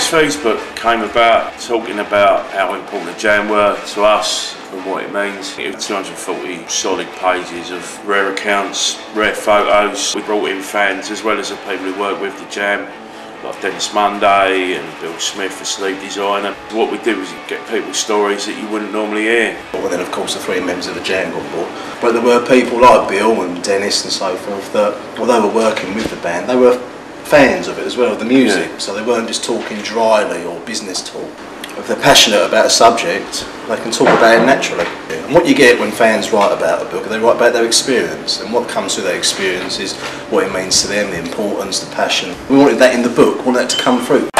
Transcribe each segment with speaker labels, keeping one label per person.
Speaker 1: Fee's book came about talking about how important the Jam were to us and what it means. It was 240 solid pages of rare accounts, rare photos. We brought in fans as well as the people who work with the Jam, like Dennis Monday and Bill Smith, the sleeve designer. What we did was get people's stories that you wouldn't normally hear.
Speaker 2: Well, then of course the three members of the Jam got bought. But there were people like Bill and Dennis and so forth that, although they were working with the band, they were fans of it as well, of the music. Yeah. So they weren't just talking dryly or business talk. If they're passionate about a subject, they can talk about it naturally. And what you get when fans write about a book, they write about their experience, and what comes through that experience is what it means to them, the importance, the passion. We wanted that in the book, we wanted that to come through.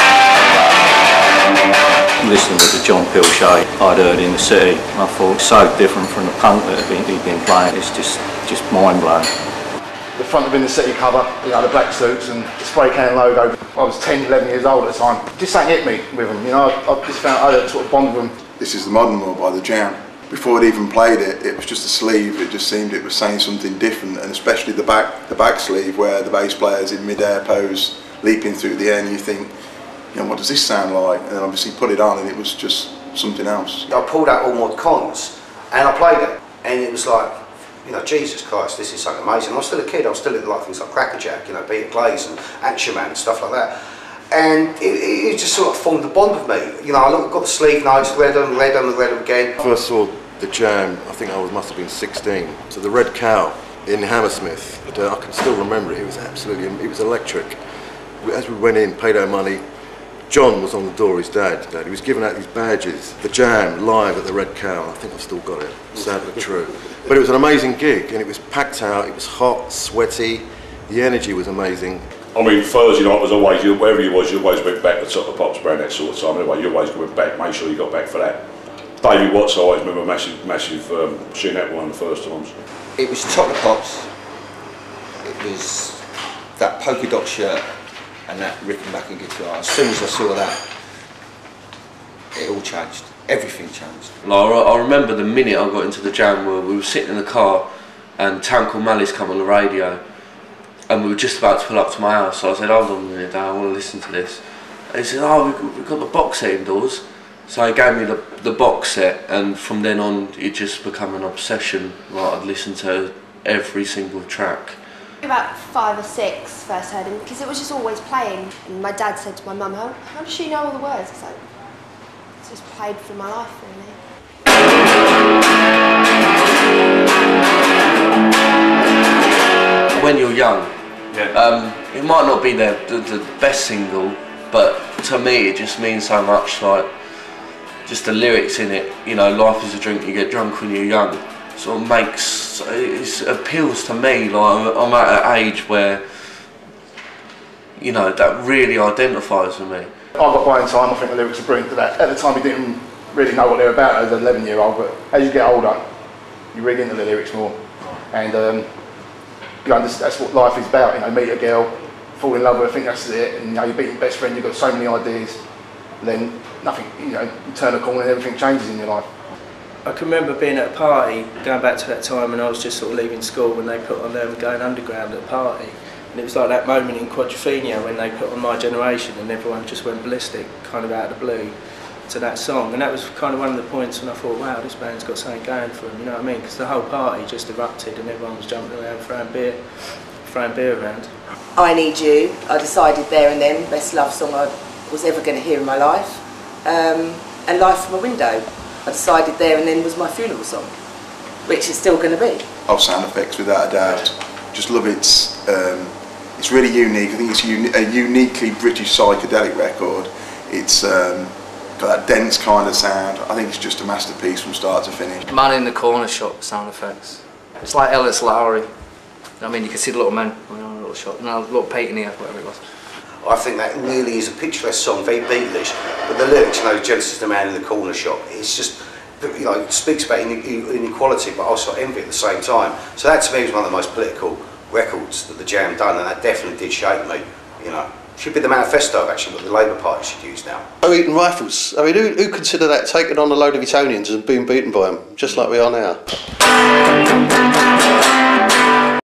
Speaker 3: Listening to the John Peel show I'd heard in the city, I thought it's so different from the punk that he'd been playing, it's just mind blowing.
Speaker 4: The front of In the City cover, you know, the black suits and the spray can logo. I was 10, 11 years old at the time. Just something hit me with them, you know, I just found I had a sort of bond with them.
Speaker 5: This is the Modern World by the Jam. Before I'd even played it, it was just a sleeve. It just seemed it was saying something different, and especially the back sleeve where the bass player's in mid-air pose, leaping through the air, and you think, you know, what does this sound like? And then obviously put it on and it was just something else.
Speaker 6: I pulled out all my cons and I played it, and it was like, you know, Jesus Christ, this is something amazing. I was still a kid, I was still into like things like Crackerjack, you know, Peter Glaze and Action Man and stuff like that. And it just sort of formed a bond with me. You know, I got the sleeve notes, read them again.
Speaker 7: First saw the Jam, I think I must have been 16. So the Red Cow in Hammersmith, I can still remember it. It was it was electric. As we went in, paid our money, John was on the door, his dad. He was giving out these badges. The Jam live at the Red Cow. I think I've still got it. Sadly true. But it was an amazing gig, and it was packed out. It was hot, sweaty. The energy was amazing.
Speaker 8: I mean, Thursday night was always, wherever you was, you always went back to Top of the Pops around that sort of time. Anyway, you always went back, make sure you got back for that. Davey Watts, I always remember massive seeing that one the first times.
Speaker 9: It was Top of the Pops. It was that polka dot shirt and that Rickenbacker guitar. As soon as I saw that, it all changed. Everything changed.
Speaker 10: Like, I remember the minute I got into the Jam where we were sitting in the car and Town Called Malice come on the radio, and we were just about to pull up to my house. So I said, hold on a minute, Dad, I want to listen to this. And he said, oh, we've got the box set indoors. So he gave me the box set, and from then on it just became an obsession. Like, I'd listen to every single track.
Speaker 11: About 5 or 6 first heard him, because it was just always playing. And my dad said to my mum, how does she know all the words? It's like, it's just played for my life, really.
Speaker 10: When you're young, it might not be the best single, but to me it just means so much. Like, just the lyrics in it, you know, life is a drink, you get drunk when you're young. Sort of makes, it appeals to me. Like, I'm at an age where, you know, that really identifies with me.
Speaker 4: I got by in time, I think the lyrics are brilliant to that. At the time you didn't really know what they were about as an 11-year-old, but as you get older, you read into the lyrics more. And you know, that's what life is about, you know, meet a girl, fall in love with her, think that's it, and you know, you beat your best friend, you've got so many ideas, and then nothing, you know, you turn a corner and everything changes in your life.
Speaker 12: I can remember being at a party, going back to that time when I was just sort of leaving school, when they put on Going Underground at a party. And it was like that moment in Quadrophenia when they put on My Generation and everyone just went ballistic, kind of out of the blue, to that song. And that was kind of one of the points when I thought, wow, this band's got something going for them, you know what I mean? Because the whole party just erupted and everyone was jumping around, throwing beer around.
Speaker 13: I Need You, I decided there and then, best love song I was ever going to hear in my life. And Life from a Window, I decided there and then was my funeral song, which is still going to be.
Speaker 5: Oh, Sound Effects, without a doubt. Just love it. It's really unique. I think it's a uniquely British psychedelic record. It's got that dense kind of sound. I think it's just a masterpiece from start to finish.
Speaker 14: Man in the Corner Shop, Sound Effects. It's like Ellis Lowry. I mean, you can see the little man in a little shop, no, little Peyton here, whatever it was.
Speaker 6: I think that really is a picturesque song, very Beatlish, but the lyrics, you know, Genesis, the man in the corner shop, it's just, you know, it speaks about inequality but also envy at the same time. So that to me was one of the most political records that the Jam done, and that definitely did shape me, you know. Should be the manifesto, actually, what the Labour Party should use now.
Speaker 2: Eton Rifles, I mean, who consider that taking on a load of Etonians and being beaten by them, just like we are now?